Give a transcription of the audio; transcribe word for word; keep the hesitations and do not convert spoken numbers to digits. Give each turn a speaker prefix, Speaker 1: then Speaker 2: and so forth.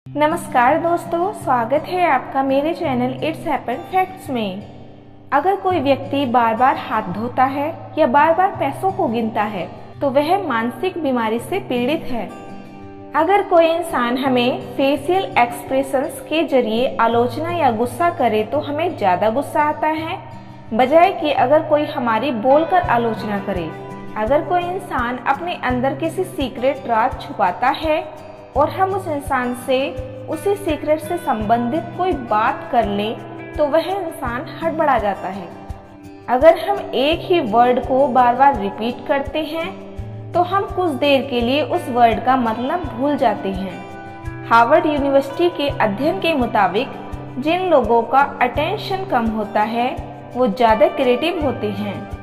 Speaker 1: नमस्कार दोस्तों, स्वागत है आपका मेरे चैनल इट्स हैपन फैक्ट्स में। अगर कोई व्यक्ति बार बार हाथ धोता है या बार बार पैसों को गिनता है तो वह मानसिक बीमारी से पीड़ित है। अगर कोई इंसान हमें फेशियल एक्सप्रेशंस के जरिए आलोचना या गुस्सा करे तो हमें ज्यादा गुस्सा आता है, बजाय कि अगर कोई हमारी बोलकर आलोचना करे। अगर कोई इंसान अपने अंदर किसी सीक्रेट राज छुपाता है और हम उस इंसान से उसी सीक्रेट से संबंधित कोई बात कर लें तो वह इंसान हड़बड़ा जाता है। अगर हम एक ही वर्ड को बार बार रिपीट करते हैं तो हम कुछ देर के लिए उस वर्ड का मतलब भूल जाते हैं। हार्वर्ड यूनिवर्सिटी के अध्ययन के मुताबिक जिन लोगों का अटेंशन कम होता है वो ज़्यादा क्रिएटिव होते हैं।